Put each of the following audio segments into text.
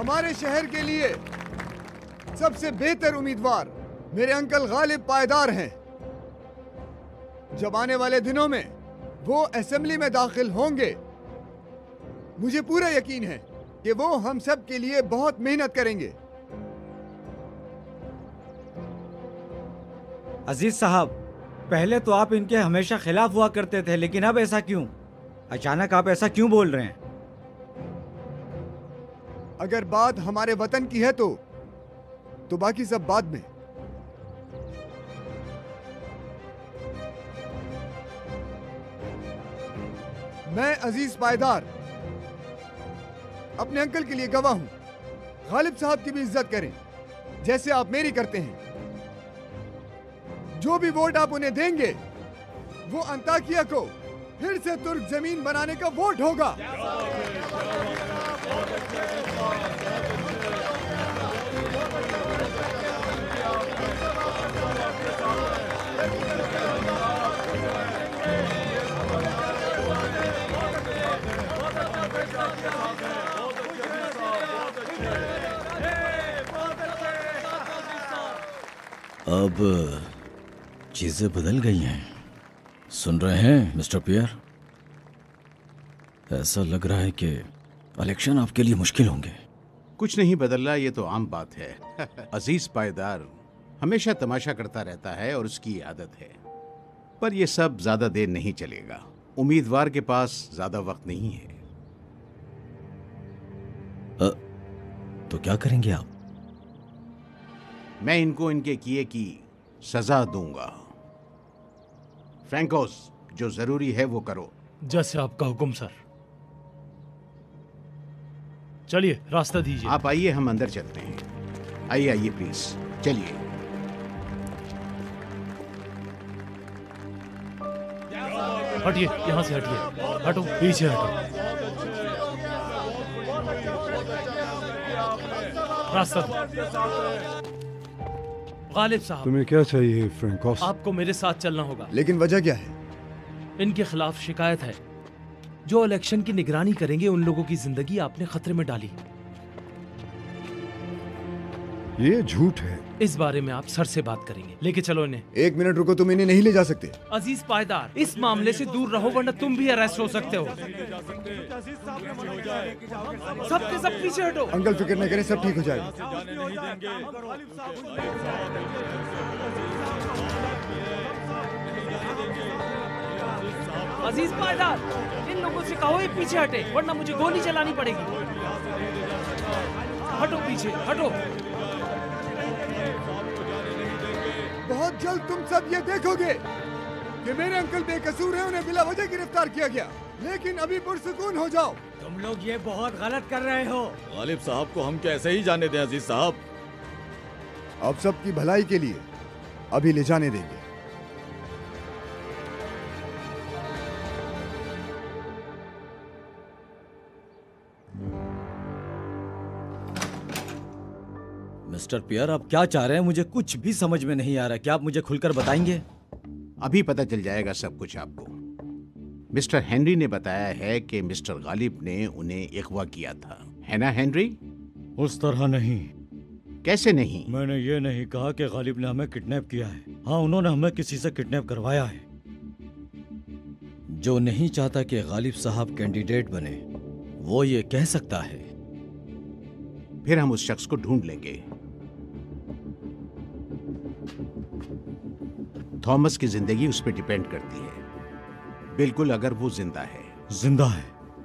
हमारे शहर के लिए सबसे बेहतर उम्मीदवार मेरे अंकल गालिब पायदार हैं। जब आने वाले दिनों में वो असेंबली में दाखिल होंगे, मुझे पूरा यकीन है कि वो हम सब के लिए बहुत मेहनत करेंगे। अजीज साहब, पहले तो आप इनके हमेशा खिलाफ हुआ करते थे, लेकिन अब ऐसा क्यों? अचानक आप ऐसा क्यों बोल रहे हैं? अगर बात हमारे वतन की है तो बाकी सब बाद में। मैं अजीज पायदार अपने अंकल के लिए गवाह हूं। गालिब साहब की भी इज्जत करें जैसे आप मेरी करते हैं। जो भी वोट आप उन्हें देंगे वो अंताकिया को फिर से तुर्क जमीन बनाने का वोट होगा। अब चीजें बदल गई हैं। सुन रहे हैं मिस्टर पियर? ऐसा लग रहा है कि इलेक्शन आपके लिए मुश्किल होंगे। कुछ नहीं बदला, ये तो आम बात है। अजीज पायदार हमेशा तमाशा करता रहता है और उसकी आदत है। पर यह सब ज्यादा देर नहीं चलेगा। उम्मीदवार के पास ज्यादा वक्त नहीं है। तो क्या करेंगे आप? मैं इनको इनके किए की सजा दूंगा। फ्रैंकोस, जो जरूरी है वो करो। जैसे आपका हुक्म सर। चलिए रास्ता दीजिए। आप आइए, हम अंदर चलते हैं। आइए आइए प्लीज, चलिए। हटिए, यहाँ से हटिए। हटो, पीछे हटो। रास्ता। गालिब साहब, तुम्हें क्या चाहिए फ्रैंकोस? आपको मेरे साथ चलना होगा। लेकिन वजह क्या है? इनके खिलाफ शिकायत है। जो इलेक्शन की निगरानी करेंगे उन लोगों की जिंदगी आपने खतरे में डाली। ये झूठ है। इस बारे में आप सर से बात करेंगे। लेके चलो इन्हें। 1 मिनट रुको, तुम इन्हें नहीं ले जा सकते। अजीज पायदार, इस मामले से दूर रहो वरना तुम भी अरेस्ट हो सकते हो। सबके सब पीछे हटो। अंकल फिक्र न करें, सब ठीक हो जाएगा। अजीज पायदार, इन लोगों से कहो ये पीछे हटे वरना मुझे गोली चलानी पड़ेगी। हटो पीछे, हटो। बहुत जल्द तुम सब ये देखोगे कि मेरे अंकल बेकसूर हैं, उन्हें बिला वजह गिरफ्तार किया गया। लेकिन अभी पुरसुकून हो जाओ। तुम लोग ये बहुत गलत कर रहे हो। गालिब साहब को हम कैसे ही जाने दें अजीज साहब? अब सबकी भलाई के लिए अभी ले जाने देंगे। मिस्टर पियर, आप क्या चाह रहे हैं? मुझे कुछ भी समझ में नहीं आ रहा। क्या आप मुझे खुलकर बताएंगे? अभी पता चल जाएगा सब कुछ आपको। मिस्टर हेनरी ने बताया है कि मिस्टर गालिब ने उन्हें अगवा किया था, है ना हेनरी? उस तरह नहीं। कैसे नहीं? मैंने ये नहीं कहा कि गालिब ने हमें किडनैप किया है। हाँ, उन्होंने हमें किसी से किडनैप करवाया है। जो नहीं चाहता कि गालिब साहब कैंडिडेट बने, वो ये कह सकता है। फिर हम उस शख्स को ढूंढ लेंगे। थॉमस की जिंदगी उस पर डिपेंड करती है। बिल्कुल, अगर वो जिंदा है। जिंदा है?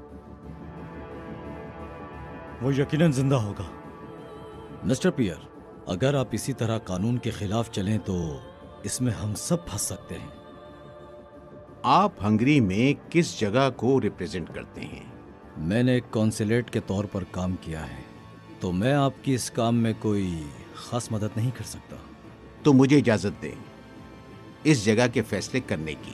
वो यकीनन जिंदा होगा। मिस्टर पियर, अगर आप इसी तरह कानून के खिलाफ चलें तो इसमें हम सब फंस सकते हैं। आप हंगरी में किस जगह को रिप्रेजेंट करते हैं? मैंने एक कॉन्सुलेट के तौर पर काम किया है, तो मैं आपकी इस काम में कोई खास मदद नहीं कर सकता। तो मुझे इजाजत दें इस जगह के फैसले करने की।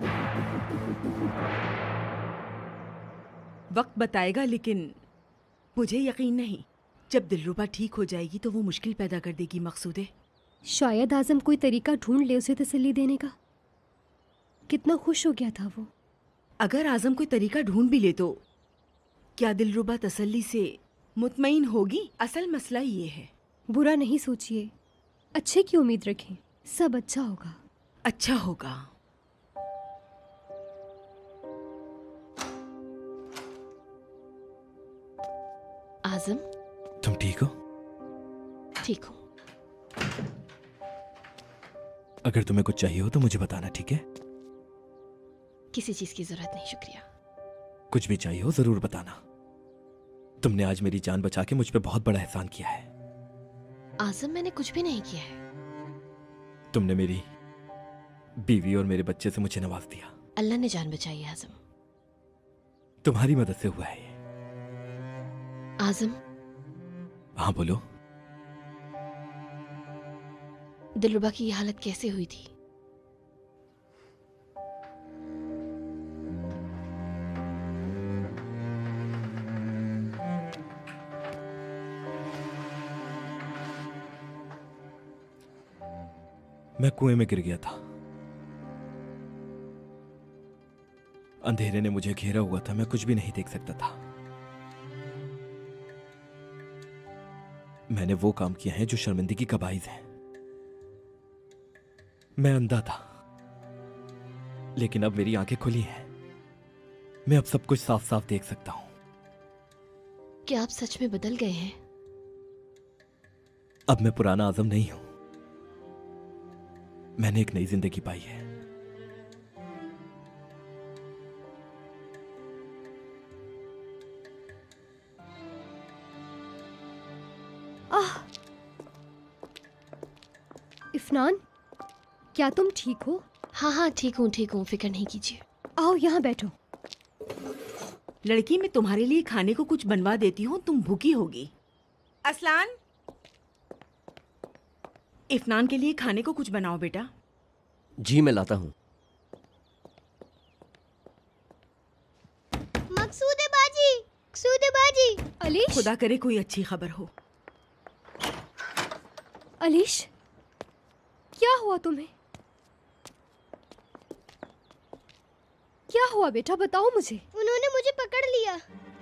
वक्त बताएगा, लेकिन मुझे यकीन नहीं। जब दिलरुबा ठीक हो जाएगी तो वो मुश्किल पैदा कर देगी मकसूदे। शायद आजम कोई तरीका ढूंढ ले उसे तसल्ली देने का। कितना खुश हो गया था वो। अगर आजम कोई तरीका ढूंढ भी ले तो क्या दिलरुबा तसल्ली से मुतमईन होगी? असल मसला ये है। बुरा नहीं सोचिए, अच्छे की उम्मीद रखें, सब अच्छा होगा। अच्छा होगा। आजम, तुम ठीक हो? ठीक हूँ। अगर तुम्हें कुछ चाहिए हो तो मुझे बताना, ठीक है? किसी चीज की जरूरत नहीं, शुक्रिया। कुछ भी चाहिए हो जरूर बताना। तुमने आज मेरी जान बचा के मुझ पे बहुत बड़ा एहसान किया है। आजम, मैंने कुछ भी नहीं किया है। तुमने मेरी बीवी और मेरे बच्चे से मुझे नवाज दिया। अल्लाह ने जान बचाई है आजम। तुम्हारी मदद से हुआ है ये। आजम। हाँ बोलो। दिलरुबा की ये हालत कैसे हुई थी? मैं कुएं में गिर गया था। अंधेरे ने मुझे घेरा हुआ था, मैं कुछ भी नहीं देख सकता था। मैंने वो काम किया है जो शर्मिंदगी का बाइस है। मैं अंधा था, लेकिन अब मेरी आंखें खुली हैं। मैं अब सब कुछ साफ साफ देख सकता हूं। क्या आप सच में बदल गए हैं? अब मैं पुराना आजम नहीं हूं। मैंने एक नई जिंदगी पाई है। इफनान, क्या तुम ठीक हो? हाँ, ठीक हूँ, फिक्र नहीं कीजिए। आओ यहाँ बैठो। लड़की, मैं तुम्हारे लिए खाने को कुछ बनवा देती हूँ, तुम भूखी होगी। असलान, इफनान के लिए खाने को कुछ बनाओ बेटा। जी मैं लाता हूँ। मकसूदे बाजी। अलीश, खुदा करे कोई अच्छी खबर हो। अलीश, क्या हुआ तुम्हें? क्या हुआ बेटा, बताओ मुझे। उन्होंने मुझे पकड़ लिया।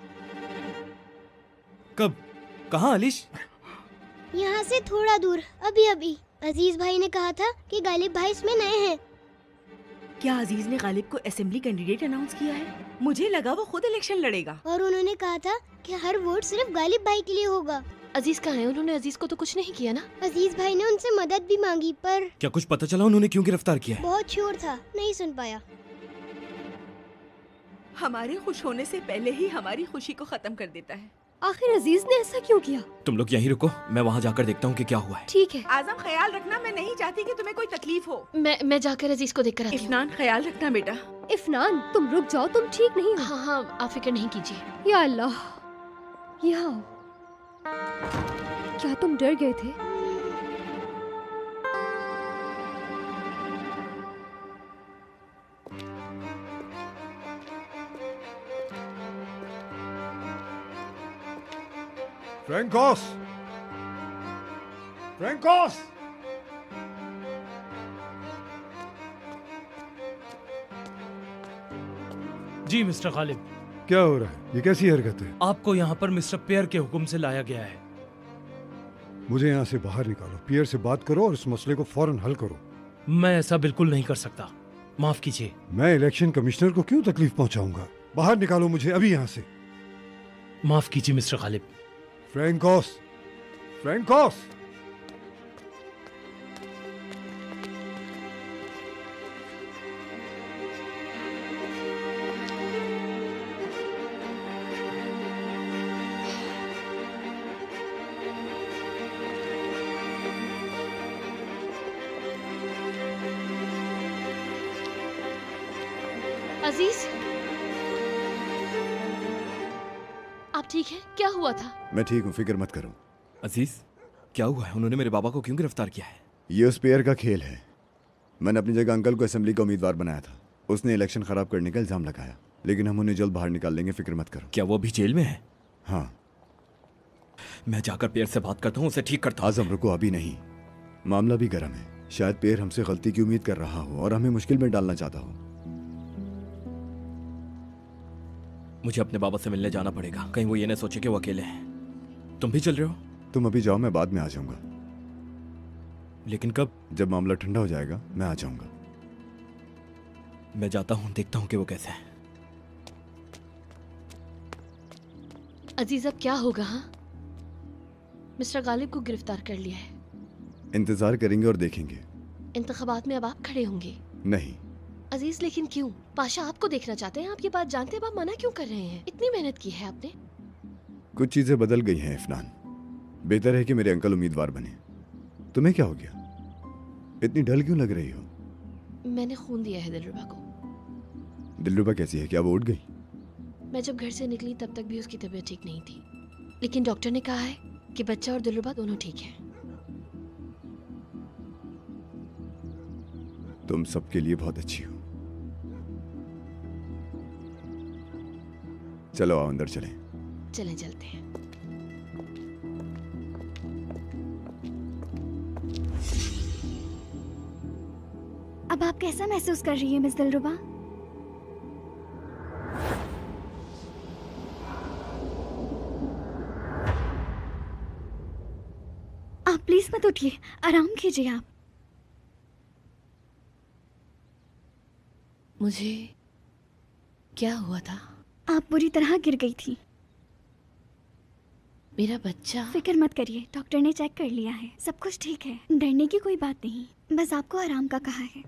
कब? कहाँ अलीश? यहाँ से थोड़ा दूर, अभी। अजीज भाई ने कहा था कि गालिब भाई इसमें नए हैं। क्या अजीज ने गालिब को असेंबली कैंडिडेट अनाउंस किया है? मुझे लगा वो खुद इलेक्शन लड़ेगा। और उन्होंने कहा था कि हर वोट सिर्फ गालिब भाई के लिए होगा। अजीज कहाँ है? उन्होंने अजीज को तो कुछ नहीं किया ना। अजीज भाई ने उनसे मदद भी मांगी, पर क्या कुछ पता चला उन्होंने क्यों गिरफ्तार किया है? बहुत शोर था, नहीं सुन पाया। हमारे खुश होने से पहले ही हमारी खुशी को खत्म कर देता है। आखिर अजीज ने ऐसा क्यों किया? तुम लोग यहीं रुको, मैं वहाँ जाकर देखता हूँ कि क्या हुआ है। ठीक है। आजम, ख्याल रखना, मैं नहीं चाहती कि तुम्हें कोई तकलीफ हो। मैं जाकर अजीज को देखकर आती हूँ। इफनान, ख्याल रखना बेटा। इफनान, तुम रुक जाओ, तुम ठीक नहीं हो। हाँ, आप फिक्र नहीं कीजिए। या अल्लाह, यहाँ क्या तुम डर गए थे? फ्रैंकोस! जी मिस्टर गालिब। क्या हो रहा है? ये कैसी हरकत है? आपको यहाँ पर मिस्टर पेयर के हुक्म से लाया गया है। मुझे यहाँ से बाहर निकालो, पियर से बात करो और इस मसले को फौरन हल करो। मैं ऐसा बिल्कुल नहीं कर सकता, माफ कीजिए। मैं इलेक्शन कमिश्नर को क्यों तकलीफ पहुंचाऊंगा? बाहर निकालो मुझे अभी यहाँ से। माफ कीजिए मिस्टर गालिब। फ्रैंकोस! अजीज, आप ठीक हैं? क्या हुआ था? मैं ठीक हूँ, फिक्र मत करो। अजीज, क्या हुआ है? उन्होंने मेरे बाबा को क्यों गिरफ्तार किया है? ये उस पेयर का खेल है। मैंने अपनी जगह अंकल को असेंबली का उम्मीदवार बनाया था। उसने इलेक्शन खराब करने का इल्जाम लगाया, लेकिन हम उन्हें जल्द बाहर निकाल लेंगे, फिक्र मत करो। क्या वो अभी जेल में है? हाँ, मैं जाकर पेयर से बात करता हूँ, उसे ठीक करता हूँ। आजम रुको, अभी नहीं, मामला भी गर्म है। शायद पेयर हमसे गलती की उम्मीद कर रहा हो और हमें मुश्किल में डालना चाहता हो। मुझे अपने बाबा से मिलने जाना पड़ेगा, कहीं वो ये न सोचे कि वो अकेले हैं। तुम भी चल रहे हो? तुम अभी जाओ, मैं बाद में आ जाऊंगा। लेकिन कब? जब मामला ठंडा हो जाएगा मैं आ जाऊंगा। मैं जाता हूँ, देखता हूँ कि वो कैसे है। अजीज अब क्या होगा? हाँ, मिस्टर गालिब को गिरफ्तार कर लिया है। इंतजार करेंगे और देखेंगे। इंतखाबात में अब आप खड़े होंगे? नहीं अजीज, लेकिन क्यों? पाशा आपको देखना चाहते हैं। आप ये बात जानते हैं, आप मना क्यों कर रहे हैं? इतनी मेहनत की है आपने। कुछ चीजें बदल गई हैं इफनान। बेहतर है कि मेरे अंकल उम्मीदवार बने। तुम्हें क्या हो गया? इतनी ढल क्यों लग रही हो? मैंने खून दिया है दिलरुबा को। दिलरुबा कैसी है? क्या वो उठ गई? मैं जब घर से निकली तब तक भी उसकी तबीयत ठीक नहीं थी, लेकिन डॉक्टर ने कहा है कि बच्चा और दिलरुबा दोनों ठीक हैं। तुम सबके लिए बहुत अच्छी हो। चलो आओ अंदर चलें। चलें, चलते हैं। अब आप कैसा महसूस कर रही हैं मिस दिलरुबा? आप प्लीज मत उठिए, आराम कीजिए आप। मुझे क्या हुआ था? आप बुरी तरह गिर गई थी। मेरा बच्चा? फिक्र मत करिए, डॉक्टर ने चेक कर लिया है, सब कुछ ठीक है। डरने की कोई बात नहीं, बस आपको आराम का कहा है।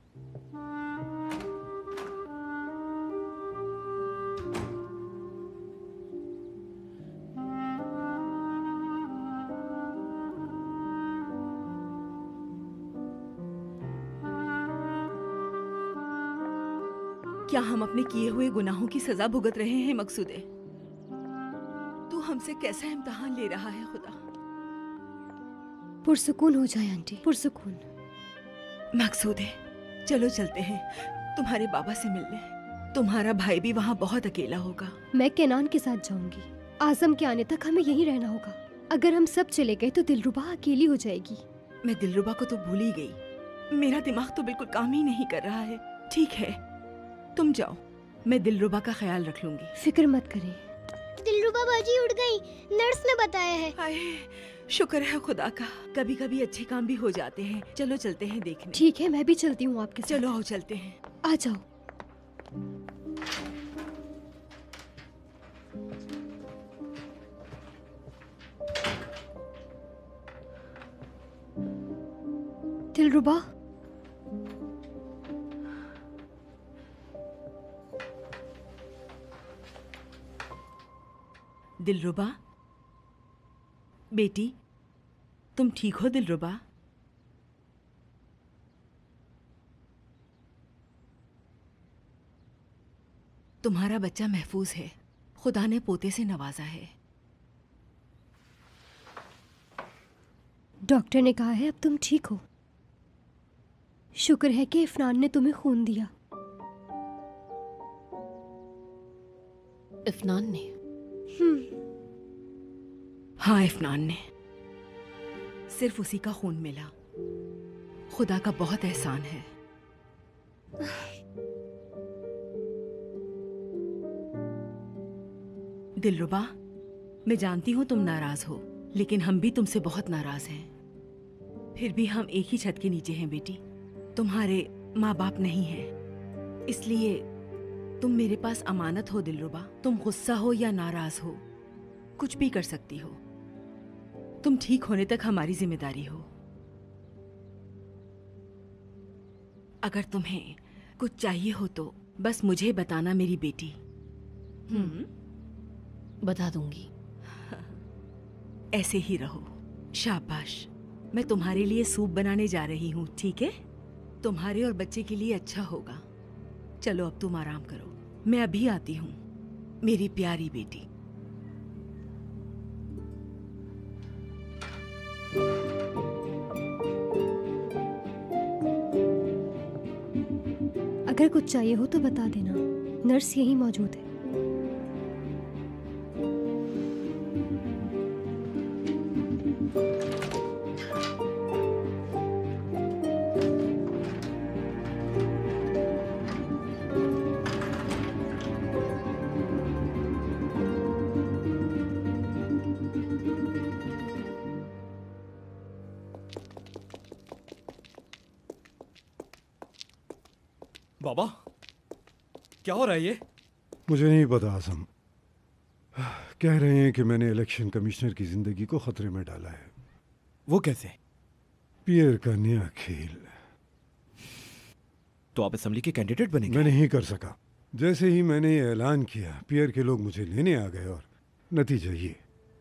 क्या हम अपने किए हुए गुनाहों की सजा भुगत रहे हैं मकसूदे? तू हमसे कैसा इम्तिहान ले रहा है खुदा? पुरसुकून हो जाए आंटी, पुरसुकून। मकसूदे, चलो चलते हैं तुम्हारे बाबा से मिलने। तुम्हारा भाई भी वहाँ बहुत अकेला होगा। मैं केनान के साथ जाऊंगी। आजम के आने तक हमें यहीं रहना होगा। अगर हम सब चले गए तो दिलरुबा अकेली हो जाएगी। मैं दिलरुबा को तो भूल ही गई। मेरा दिमाग तो बिल्कुल काम ही नहीं कर रहा है। ठीक है, तुम जाओ, मैं दिलरुबा का ख्याल रख लूंगी। फिक्र मत करें। दिलरुबा बाजी उड़ गई, नर्स ने बताया है। हाय, शुक्र है खुदा का। कभी कभी अच्छे काम भी हो जाते हैं। चलो चलते हैं देखने। ठीक है, मैं भी चलती हूँ आपके साथ। चलो आओ चलते हैं। आ जाओ। दिलरुबा, दिलरुबा बेटी, तुम ठीक हो दिलरुबा? तुम्हारा बच्चा महफूज है। खुदा ने पोते से नवाजा है। डॉक्टर ने कहा है अब तुम ठीक हो। शुक्र है कि इफनान ने तुम्हें खून दिया। इफनान ने? हाँ, इफनान ने। सिर्फ उसी का खून मिला। खुदा का बहुत एहसान है। दिलरुबा, मैं जानती हूँ तुम नाराज हो, लेकिन हम भी तुमसे बहुत नाराज हैं। फिर भी हम एक ही छत के नीचे हैं बेटी। तुम्हारे माँ बाप नहीं हैं, इसलिए तुम मेरे पास अमानत हो दिलरुबा। तुम गुस्सा हो या नाराज हो, कुछ भी कर सकती हो। तुम ठीक होने तक हमारी जिम्मेदारी हो। अगर तुम्हें कुछ चाहिए हो तो बस मुझे बताना मेरी बेटी। बता दूंगी। ऐसे ही रहो। शाबाश। मैं तुम्हारे लिए सूप बनाने जा रही हूँ, ठीक है? तुम्हारे और बच्चे के लिए अच्छा होगा। चलो अब तुम आराम करो, मैं अभी आती हूँ मेरी प्यारी बेटी। अगर कुछ चाहिए हो तो बता देना, नर्स यहीं मौजूद है। बाबा, क्या हो रहा है ये? मुझे नहीं पता आजम। कह रहे हैं कि मैंने इलेक्शन कमिश्नर की जिंदगी को खतरे में डाला है। वो कैसे? पियर का नया खेल। तो आप असेंबली के कैंडिडेट बनेंगे? मैं नहीं कर सका। जैसे ही मैंने ये ऐलान किया, पियर के लोग मुझे लेने आ गए और नतीजा ये।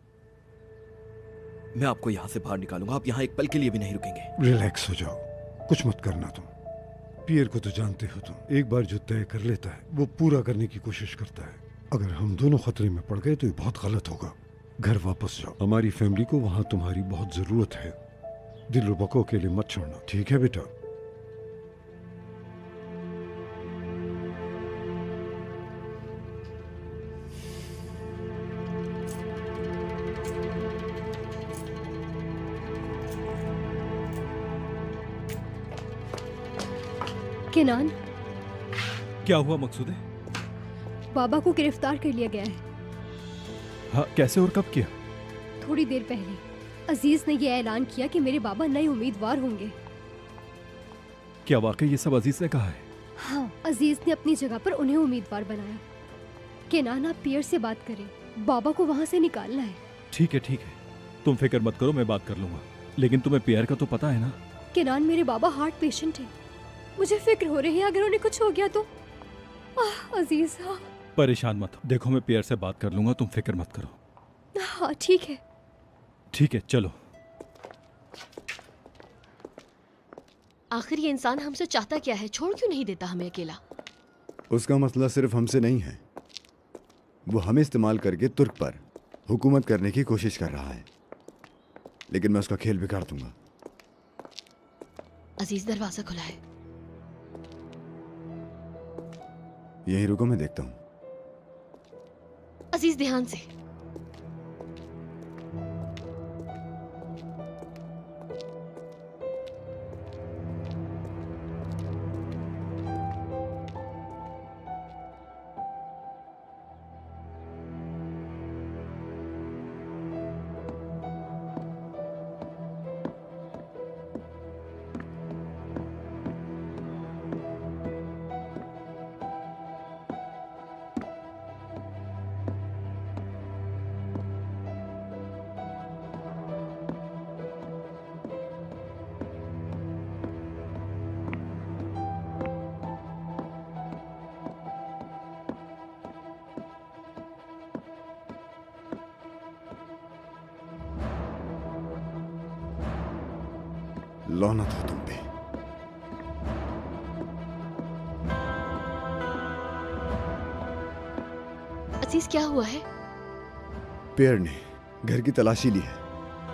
मैं आपको यहाँ से बाहर निकालूंगा। आप यहाँ एक पल के लिए भी नहीं रुकेंगे। रिलैक्स हो जाओ, कुछ मत करना तुम। पियर को तो जानते हो तुम, एक बार जो तय कर लेता है वो पूरा करने की कोशिश करता है। अगर हम दोनों खतरे में पड़ गए तो ये बहुत गलत होगा। घर वापस जाओ, हमारी फैमिली को वहां तुम्हारी बहुत जरूरत है। दिलरुबा को अकेले मत छोड़ना, ठीक है बेटा? केनान, क्या हुआ मकसूदे? बाबा को गिरफ्तार कर लिया गया है। हाँ, कैसे और कब किया? थोड़ी देर पहले अजीज ने यह ऐलान किया कि मेरे बाबा नए उम्मीदवार होंगे। क्या वाकई ये सब अजीज ने कहा है? हाँ, अजीज ने अपनी जगह पर उन्हें उम्मीदवार बनाया। केनान, आप पियर से बात करें, बाबा को वहाँ से निकालना है। ठीक है ठीक है, तुम फिक्र मत करो, मैं बात कर लूंगा। लेकिन तुम्हें पियर का तो पता है ना? केनान, मेरे बाबा हार्ट पेशेंट है, मुझे फिक्र हो रही है अगर उन्हें कुछ हो गया तो। अजीज, हाँ। परेशान मत हो, देखो मैं पियर से बात कर लूंगा, तुम फिक्र मत करो। हाँ ठीक है। ठीक है, चलो। आखिर ये इंसान हमसे चाहता क्या है? छोड़ क्यों नहीं देता हमें अकेला? उसका मसला सिर्फ हमसे नहीं है, वो हमें इस्तेमाल करके तुर्क पर हुकूमत करने की कोशिश कर रहा है, लेकिन मैं उसका खेल बिगाड़ दूंगा। अजीज, दरवाजा खुला है। यहीं रुको, मैं देखता हूँ। अजीज, ध्यान से। लौनत हो तुम पे। अजीज, क्या हुआ है? पियर ने घर की तलाशी ली है।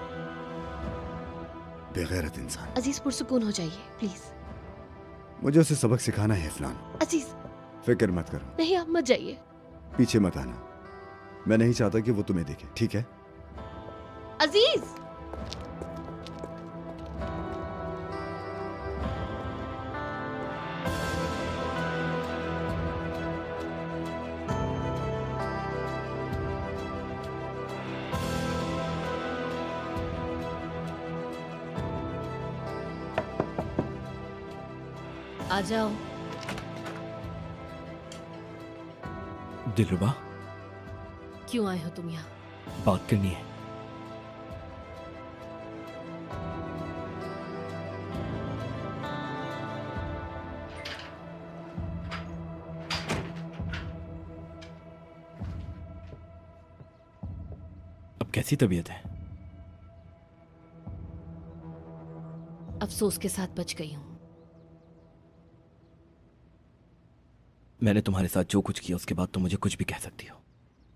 बेगैरत इंसान। अजीज, पुरसुकून हो जाइए प्लीज। मुझे उसे सबक सिखाना है इफलान। अजीज, फिक्र मत करो। नहीं, आप मत जाइए। पीछे मत आना, मैं नहीं चाहता कि वो तुम्हें देखे, ठीक है? अजीज, आ जाओ। दिलरुबा, क्यों आए हो तुम यहाँ? बात करनी है। अब कैसी तबीयत है? अफसोस के साथ बच गई हूँ। मैंने तुम्हारे साथ जो कुछ किया उसके बाद तुम मुझे कुछ भी कह सकती हो।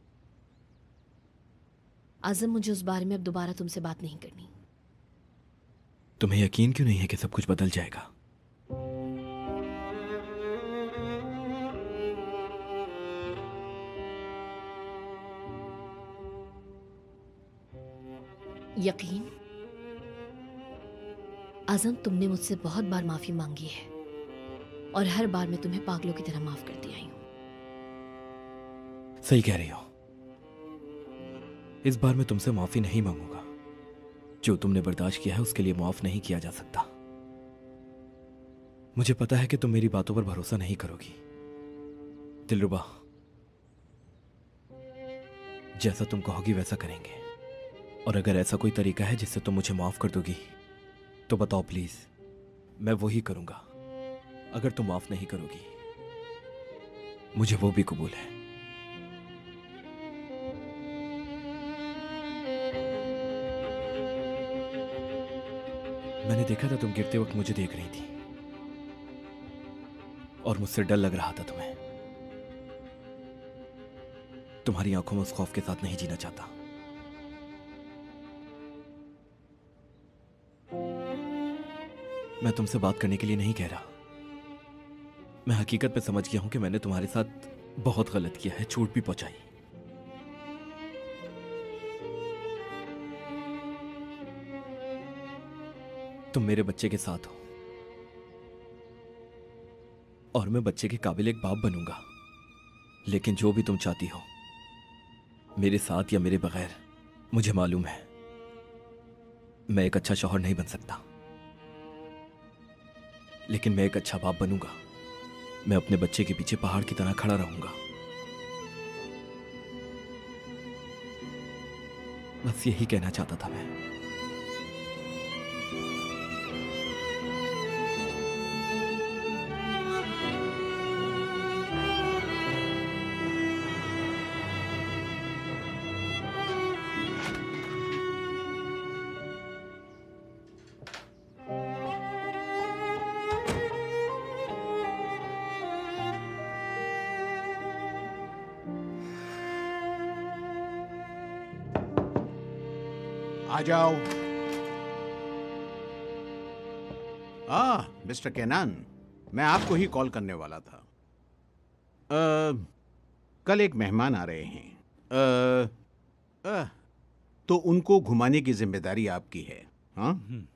आजम, मुझे उस बारे में अब दोबारा तुमसे बात नहीं करनी। तुम्हें यकीन क्यों नहीं है कि सब कुछ बदल जाएगा? यकीन? आजम, तुमने मुझसे बहुत बार माफी मांगी है और हर बार मैं तुम्हें पागलों की तरह माफ करती आई हूं। सही कह रही हो। इस बार मैं तुमसे माफी नहीं मांगूंगा। जो तुमने बर्दाश्त किया है उसके लिए माफ नहीं किया जा सकता। मुझे पता है कि तुम मेरी बातों पर भरोसा नहीं करोगी दिलरुबा। जैसा तुम कहोगी वैसा करेंगे, और अगर ऐसा कोई तरीका है जिससे तुम मुझे माफ कर दोगी तो बताओ प्लीज, मैं वो ही करूंगा। अगर तुम माफ नहीं करोगी मुझे वो भी कबूल है। मैंने देखा था तुम गिरते वक्त मुझे देख रही थी और मुझसे डर लग रहा था तुम्हें। तुम्हारी आंखों में उस खौफ के साथ नहीं जीना चाहता। मैं तुमसे बात करने के लिए नहीं कह रहा। मैं हकीकत में समझ गया हूं कि मैंने तुम्हारे साथ बहुत गलत किया है, चोट भी पहुंचाई। तुम मेरे बच्चे के साथ हो और मैं बच्चे के काबिल एक बाप बनूंगा, लेकिन जो भी तुम चाहती हो, मेरे साथ या मेरे बगैर, मुझे मालूम है मैं एक अच्छा शौहर नहीं बन सकता, लेकिन मैं एक अच्छा बाप बनूंगा। मैं अपने बच्चे के पीछे पहाड़ की तरह खड़ा रहूंगा। बस यही कहना चाहता था मैं। आ जाओ। मिस्टर केनान, मैं आपको ही कॉल करने वाला था। कल एक मेहमान आ रहे हैं, तो उनको घुमाने की जिम्मेदारी आपकी है। हाँ,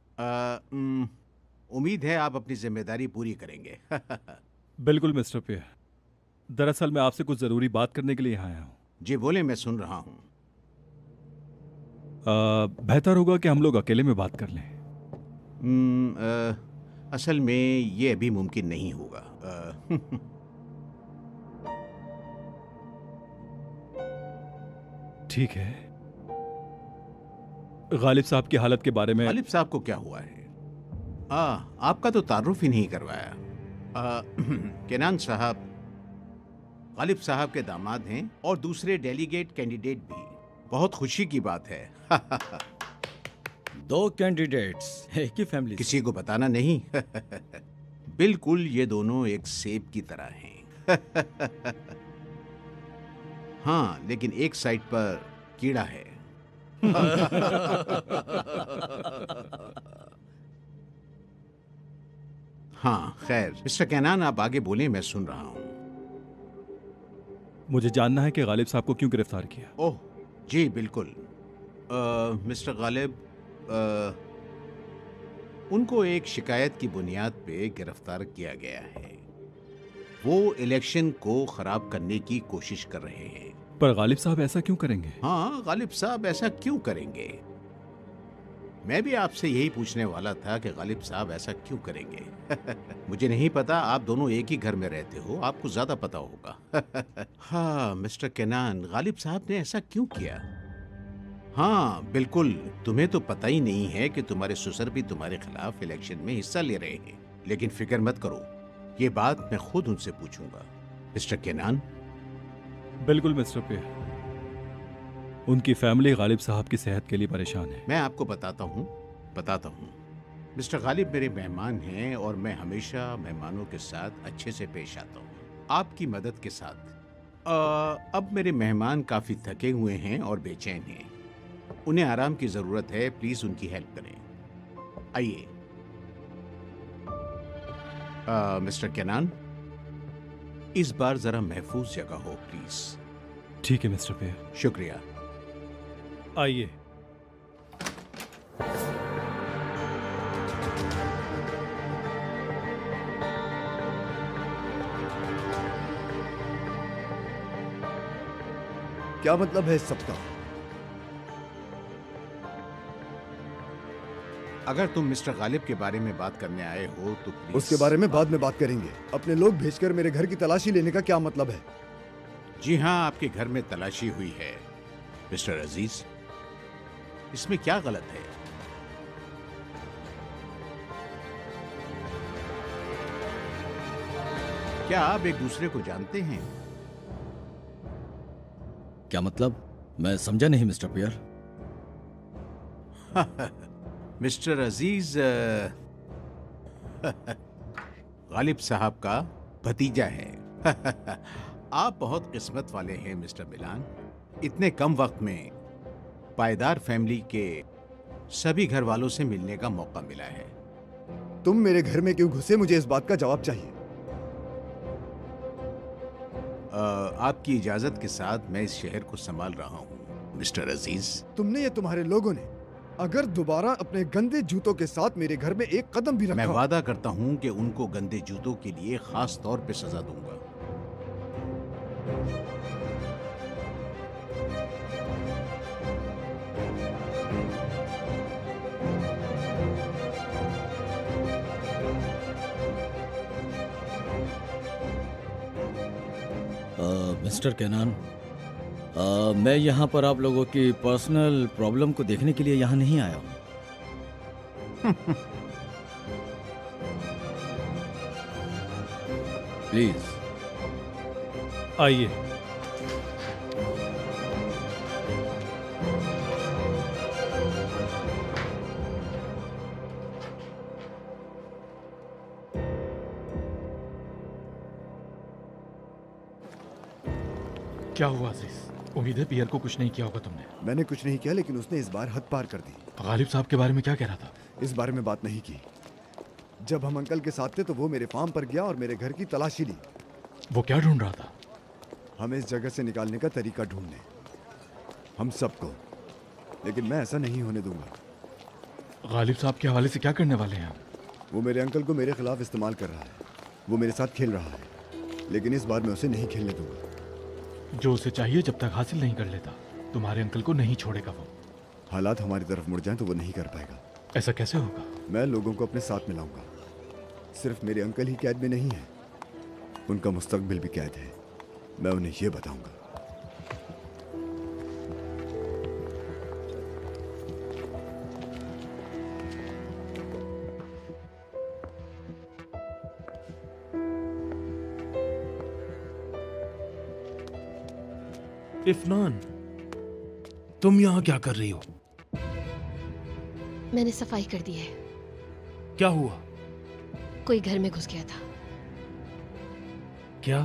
उम्मीद है आप अपनी जिम्मेदारी पूरी करेंगे। बिल्कुल मिस्टर पियर। दरअसल मैं आपसे कुछ जरूरी बात करने के लिए यहाँ आया हूँ। जी बोले, मैं सुन रहा हूँ। बेहतर होगा कि हम लोग अकेले में बात कर लें। असल में ये अभी मुमकिन नहीं होगा। ठीक है। गालिब साहब की हालत के बारे में। गालिब साहब को क्या हुआ है? आपका तो तारुफ ही नहीं करवाया। केनान साहब गालिब साहब के दामाद हैं और दूसरे डेलीगेट कैंडिडेट भी। बहुत खुशी की बात है। 2 कैंडिडेट्स एक ही फैमिली। किसी को बताना नहीं। बिल्कुल, ये दोनों एक सेब की तरह हैं। हाँ, लेकिन एक साइड पर कीड़ा है। हाँ, खैर मिस्टर केनान, आप आगे बोलें, मैं सुन रहा हूं। मुझे जानना है कि गालिब साहब को क्यों गिरफ्तार किया। ओह जी बिल्कुल। मिस्टर गालिब, उनको एक शिकायत की बुनियाद पे गिरफ्तार किया गया है। वो इलेक्शन को खराब करने की कोशिश कर रहे हैं। पर गालिब साहब ऐसा क्यों करेंगे? हाँ, गालिब साहब ऐसा क्यों करेंगे? मैं भी आपसे यही पूछने वाला था कि गालिब साहब ऐसा क्यों करेंगे। मुझे नहीं पता, आप दोनों एक ही घर में रहते हो, आपको ज्यादा पता होगा। हाँ मिस्टर केनान, गालिब साहब ने ऐसा क्यों किया? हाँ बिल्कुल, तुम्हें तो पता ही नहीं है कि तुम्हारे ससुर भी तुम्हारे खिलाफ इलेक्शन में हिस्सा ले रहे हैं। लेकिन फिक्र मत करो, ये बात मैं खुद उनसे पूछूंगा। Mister Kenan. बिल्कुल मिस्टर पियर। उनकी फैमिली गालिब साहब की सेहत के लिए परेशान है। मैं आपको बताता हूँ। मिस्टर गालिब मेरे मेहमान हैं और मैं हमेशा मेहमानों के साथ अच्छे से पेश आता हूँ, आपकी मदद के साथ। अब मेरे मेहमान काफी थके हुए हैं और बेचैन हैं। उन्हें आराम की जरूरत है, प्लीज उनकी हेल्प करें। आइए। मिस्टर केनान, इस बार जरा महफूज जगह हो प्लीज। ठीक है मिस्टर पियर। शुक्रिया। आइए। क्या मतलब है इस सबका? अगर तुम मिस्टर गालिब के बारे में बात करने आए हो तो प्लीज। उसके बारे में बाद में बात करेंगे। अपने लोग भेजकर मेरे घर की तलाशी लेने का क्या मतलब है? जी हाँ, आपके घर में तलाशी हुई है मिस्टर अजीज। इसमें क्या गलत है? क्या आप एक दूसरे को जानते हैं? क्या मतलब? मैं समझा नहीं mister Pierre. Mister Aziz Ghalib साहब का भतीजा है। आप बहुत किस्मत वाले हैं मिस्टर मिलान। इतने कम वक्त में पायदार फैमिली के सभी घर वालों से मिलने का मौका मिला है। तुम मेरे घर में क्यों घुसे, मुझे इस बात का जवाब चाहिए। आपकी इजाजत के साथ मैं इस शहर को संभाल रहा हूँ मिस्टर अजीज। तुमने या तुम्हारे लोगों ने अगर दोबारा अपने गंदे जूतों के साथ मेरे घर में एक कदम भी रखा, मैं वादा करता हूँ कि उनको गंदे जूतों के लिए खास तौर पे सजा दूंगा। मिस्टर केनान, मैं यहाँ पर आप लोगों की पर्सनल प्रॉब्लम को देखने के लिए यहाँ नहीं आया हूँ। प्लीज आइए। क्या हुआ अजीज? उम्मीद है पियर को कुछ नहीं किया होगा तुमने। मैंने कुछ नहीं किया, लेकिन उसने इस बार हद पार कर दी। गालिब साहब के बारे में क्या कह रहा था? इस बारे में बात नहीं की। जब हम अंकल के साथ थे तो वो मेरे फार्म पर गया और मेरे घर की तलाशी ली। वो क्या ढूंढ रहा था? हमें इस जगह से निकालने का तरीका ढूंढने, हम सबको। लेकिन मैं ऐसा नहीं होने दूंगा। गालिब साहब के हवाले से क्या करने वाले हैं? वो मेरे अंकल को मेरे खिलाफ इस्तेमाल कर रहा है। वो मेरे साथ खेल रहा है, लेकिन इस बार मैं उसे नहीं खेलने दूंगा। जो उसे चाहिए जब तक हासिल नहीं कर लेता, तुम्हारे अंकल को नहीं छोड़ेगा वो। हालात हमारी तरफ मुड़ जाएं तो वो नहीं कर पाएगा। ऐसा कैसे होगा? मैं लोगों को अपने साथ मिलाऊंगा। सिर्फ मेरे अंकल ही कैद में नहीं है, उनका मुस्तकबिल भी कैद है। मैं उन्हें यह बताऊंगा। इफनान, तुम यहाँ क्या कर रही हो? मैंने सफाई कर दी है। क्या हुआ? कोई घर में घुस गया था। क्या?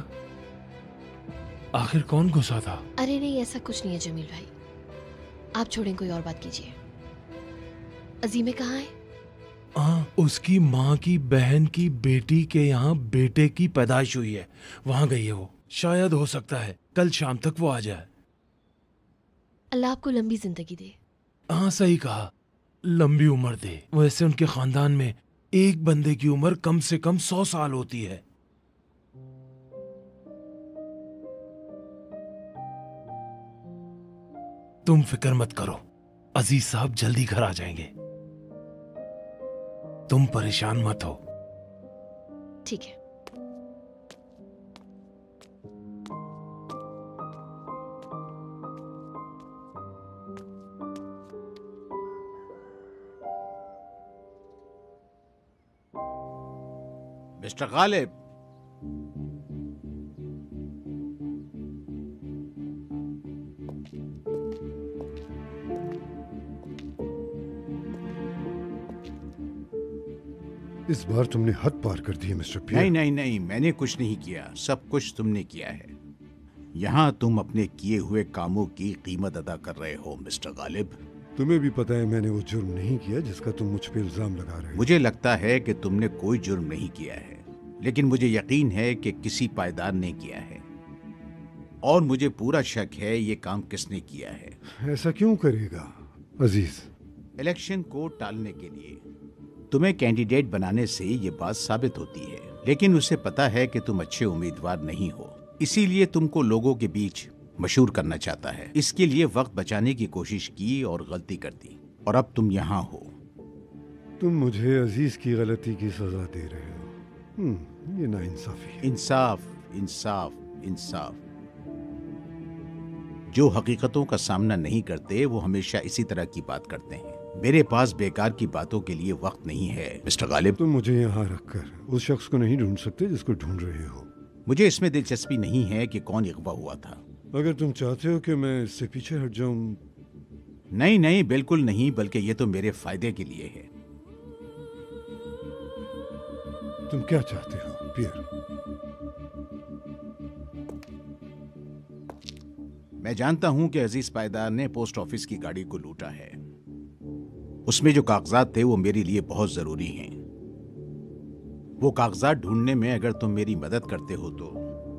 आखिर कौन घुसा था? अरे नहीं, ऐसा कुछ नहीं है जमील भाई। आप छोड़ें, कोई और बात कीजिए। अजीमे कहाँ है? उसकी माँ की बहन की बेटी के यहाँ बेटे की पैदाइश हुई है, वहां गई है वो। शायद हो सकता है कल शाम तक वो आ जाए। अल्लाह आपको लंबी जिंदगी दे। हाँ, सही कहा, लंबी उम्र दे। वैसे उनके खानदान में एक बंदे की उम्र कम से कम 100 साल होती है। तुम फिक्र मत करो, अजीज साहब जल्दी घर आ जाएंगे। तुम परेशान मत हो। ठीक है। मिस्टर गालिब, इस बार तुमने हद पार कर दी है मिस्टर पियर। नहीं नहीं नहीं, मैंने कुछ नहीं किया। सब कुछ तुमने किया है। यहाँ तुम अपने किए हुए कामों की कीमत अदा कर रहे हो मिस्टर गालिब। तुम्हें भी पता है मैंने वो जुर्म नहीं किया जिसका तुम मुझ पे इल्जाम लगा रहे हो। मुझे लगता है कि तुमने कोई जुर्म नहीं किया है, लेकिन मुझे यकीन है कि किसी पायदार ने किया है, और मुझे पूरा शक है ये काम किसने किया है। ऐसा क्यों करेगा अजीज? इलेक्शन को टालने के लिए तुम्हें कैंडिडेट बनाने से ये बात साबित होती है, लेकिन उसे पता है कि तुम अच्छे उम्मीदवार नहीं हो, इसीलिए तुमको लोगों के बीच मशहूर करना चाहता है। इसके लिए वक्त बचाने की कोशिश की और गलती कर दी, और अब तुम यहाँ हो। तुम मुझे अजीज की गलती की सजा दे रहे हो। ये नाइंसाफी है। इंसाफ, इंसाफ, इंसाफ। जो हकीकतों का सामना नहीं करते वो हमेशा इसी तरह की बात करते हैं। मेरे पास बेकार की बातों के लिए वक्त नहीं है मिस्टर गालिब। तुम मुझे यहाँ रखकर उस शख्स को नहीं ढूंढ सकते जिसको ढूंढ रहे हो। मुझे इसमें दिलचस्पी नहीं है कि कौन अगवा हुआ था। अगर तुम चाहते हो कि मैं इससे पीछे हट जाऊं। नहीं नहीं, बिल्कुल नहीं, बल्कि ये तो मेरे फायदे के लिए है। तुम क्या चाहते हो पियर? मैं जानता हूं कि अजीज पायदार ने पोस्ट ऑफिस की गाड़ी को लूटा है। उसमें जो कागजात थे वो मेरे लिए बहुत जरूरी हैं। वो कागजात ढूंढने में अगर तुम मेरी मदद करते हो तो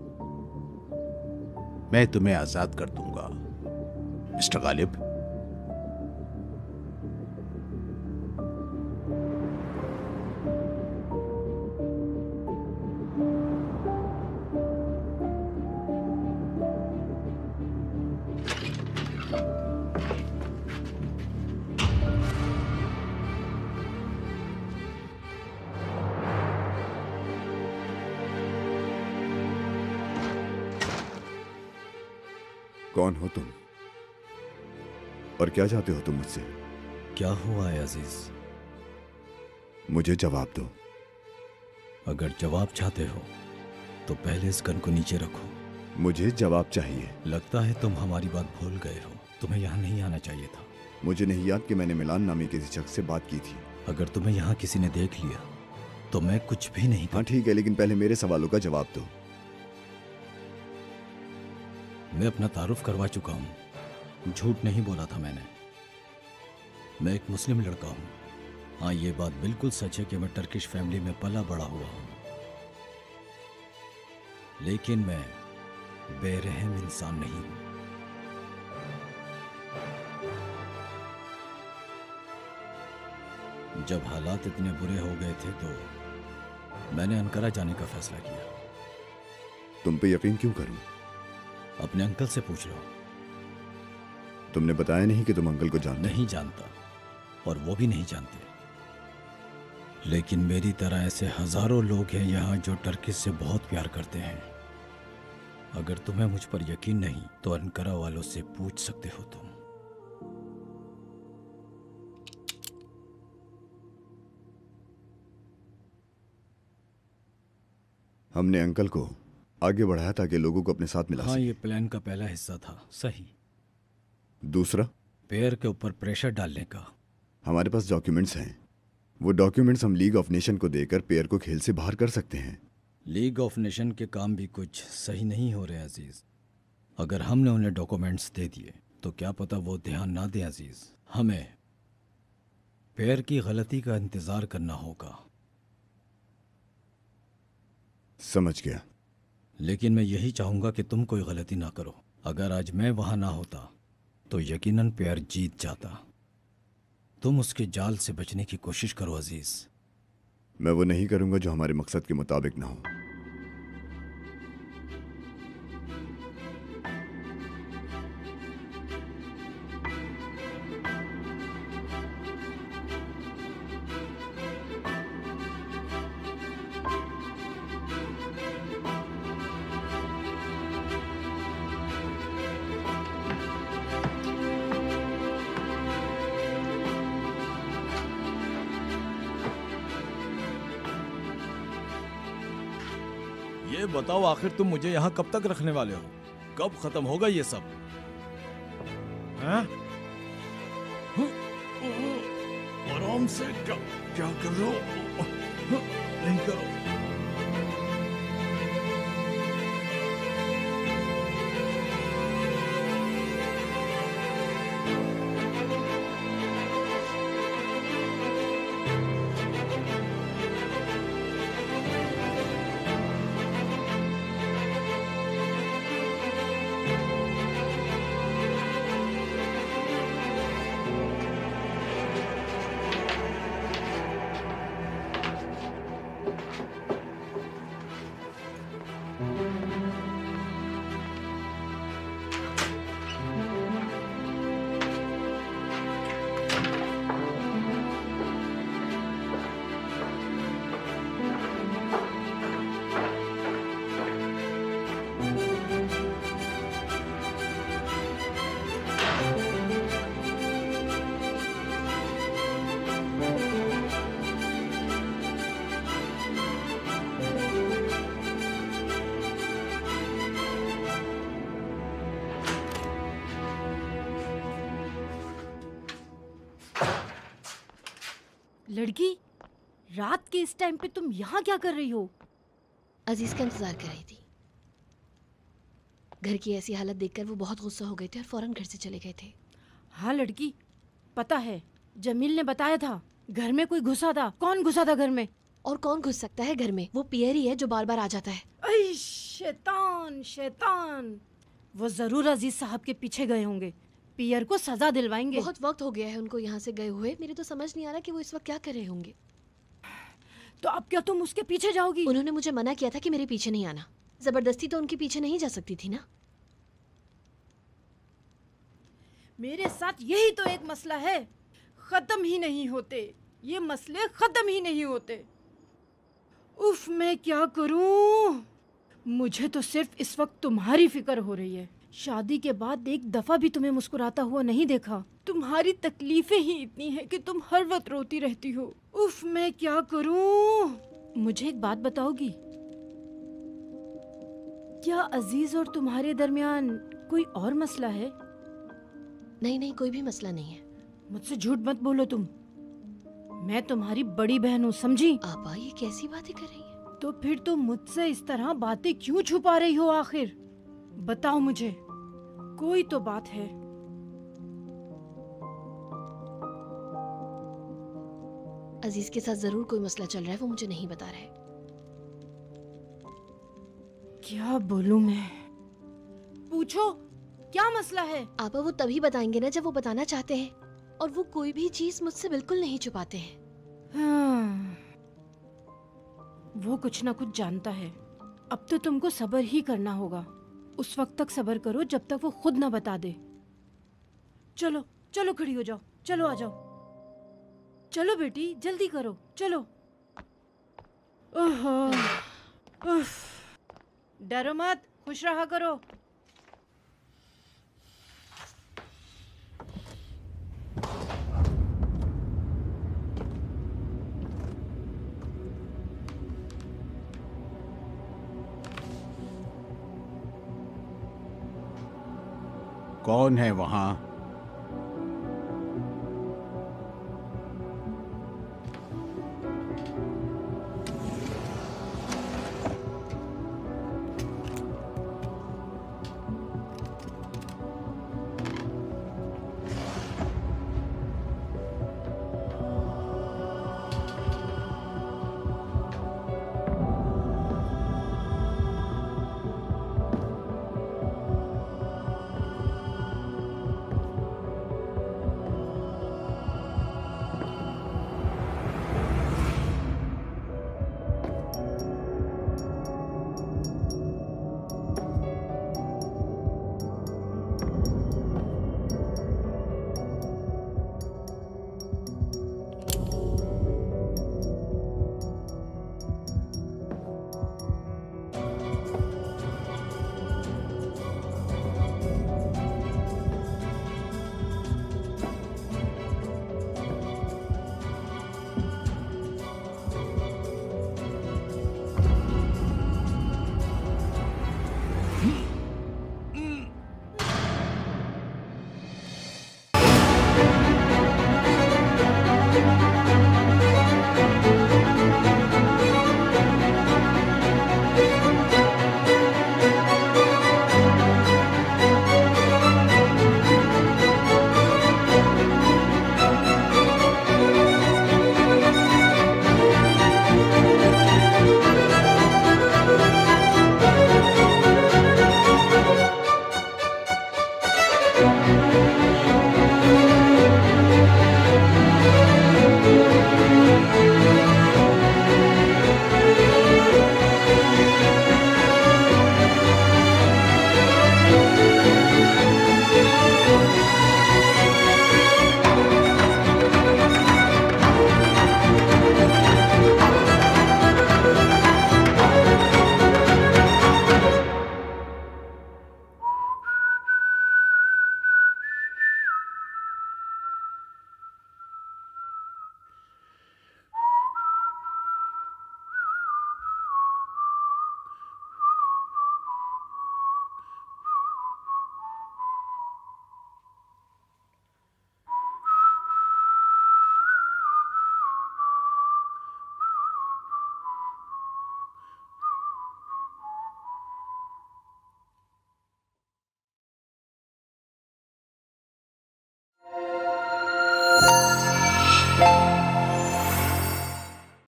मैं तुम्हें आजाद कर दूंगा मिस्टर गालिब। कौन हो तुम और क्या चाहते हो तुम मुझसे? क्या हुआ है अजीज? मुझे जवाब दो। अगर जवाब चाहते हो तो पहले इस गन को नीचे रखो। मुझे जवाब चाहिए। लगता है तुम हमारी बात भूल गए हो। तुम्हें यहाँ नहीं आना चाहिए था। मुझे नहीं याद कि मैंने मिलान नामी किसी शख्स से बात की थी। अगर तुम्हें यहाँ किसी ने देख लिया तो मैं कुछ भी नहीं कर... हाँ ठीक है, लेकिन पहले मेरे सवालों का जवाब दो। मैं अपना तारुफ करवा चुका हूँ। झूठ नहीं बोला था मैंने। मैं एक मुस्लिम लड़का हूँ। हाँ, ये बात बिल्कुल सच है कि मैं टर्किश फैमिली में पला बड़ा हुआ हूँ, लेकिन मैं बेरहम इंसान नहीं हूँ। जब हालात इतने बुरे हो गए थे तो मैंने अंकारा जाने का फैसला किया। तुम पे यकीन क्यों करूं? अपने अंकल से पूछ लो। तुमने बताया नहीं कि तुम अंकल को जानते? नहीं जानता, और वो भी नहीं जानते। लेकिन मेरी तरह ऐसे हजारों लोग हैं यहाँ जो टर्किश से बहुत प्यार करते हैं। अगर तुम्हें मुझ पर यकीन नहीं तो अंकारा वालों से पूछ सकते हो तुम। हमने अंकल को आगे बढ़ाया ताकि लोगों को अपने साथ मिला हाँ, ये प्लान का पहला हिस्सा था। सही। दूसरा, पेयर के ऊपर प्रेशर डालने का। हमारे पास डॉक्यूमेंट्स हैं। वो डॉक्यूमेंट्स हम लीग ऑफ नेशन को देकर पेयर को खेल से बाहर कर सकते हैं। लीग ऑफ नेशन के काम भी कुछ सही नहीं हो रहे अजीज। अगर हमने उन्हें डॉक्यूमेंट्स दे दिए तो क्या पता वो ध्यान ना दें अजीज। हमें पेयर की गलती का इंतजार करना होगा। समझ गया। लेकिन मैं यही चाहूंगा कि तुम कोई गलती ना करो। अगर आज मैं वहां ना होता तो यकीनन पेयर जीत जाता। तुम उसके जाल से बचने की कोशिश करो अजीज। मैं वो नहीं करूंगा जो हमारे मकसद के मुताबिक ना हो। ये बताओ, आखिर तुम मुझे यहाँ कब तक रखने वाले हो? कब खत्म होगा ये सब? आराम से क्या कर रहे हो? नहीं करो। लड़की, रात के इस टाइम पे तुम यहाँ क्या कर रही हो? अजीज का इंतजार कर रही थी। घर की ऐसी हालत देखकर वो बहुत गुस्सा हो गए थे और फौरन घर से चले गए थे। हाँ लड़की, पता है जमील ने बताया था घर में कोई घुसा था। कौन घुसा था घर में? और कौन घुस सकता है घर में? वो पियर ही है जो बार बार आ जाता है। ऐ शैतान शैतान, वो जरूर अजीज साहब के पीछे गए होंगे। पियर को सजा दिलवाएंगे। बहुत वक्त हो गया है उनको यहाँ से गए हुए। मेरे तो समझ नहीं आ रहा कि वो इस वक्त क्या कर रहे होंगे। तो अब क्या तुम उसके पीछे जाओगी? उन्होंने मुझे मना किया था कि मेरे पीछे नहीं आना। जबरदस्ती तो उनके पीछे नहीं जा सकती थी ना। मेरे साथ यही तो एक मसला है, खत्म ही नहीं होते ये मसले, खत्म ही नहीं होते। उफ, मैं क्या करूं? मुझे तो सिर्फ इस वक्त तुम्हारी फिक्र हो रही है। शादी के बाद एक दफा भी तुम्हें मुस्कुराता हुआ नहीं देखा। तुम्हारी तकलीफें ही इतनी हैं कि तुम हर वक्त रोती रहती हो। उफ, मैं क्या करूं? मुझे एक बात बताओगी, क्या अजीज और तुम्हारे दरमियान कोई और मसला है? नहीं नहीं, कोई भी मसला नहीं है। मुझसे झूठ मत बोलो तुम। मैं तुम्हारी बड़ी बहन हूँ, समझी? आपा ये कैसी बातें कर रही हैं? तो फिर तुम मुझसे इस तरह बातें क्यों छुपा रही हो? आखिर बताओ मुझे, कोई तो बात है। अजीज के साथ जरूर कोई मसला चल रहा है, वो मुझे नहीं बता रहा है। क्या बोलूं मैं? पूछो, क्या मसला है? आपा वो तभी बताएंगे ना जब वो बताना चाहते हैं, और वो कोई भी चीज मुझसे बिल्कुल नहीं छुपाते हैं। हाँ, वो कुछ ना कुछ जानता है। अब तो तुमको सब्र ही करना होगा। उस वक्त तक सब्र करो जब तक वो खुद ना बता दे। चलो चलो, खड़ी हो जाओ, चलो आ जाओ। चलो बेटी, जल्दी करो, चलो। ओहो, उफ, डरो मत, खुश रहा करो। कौन है वहां?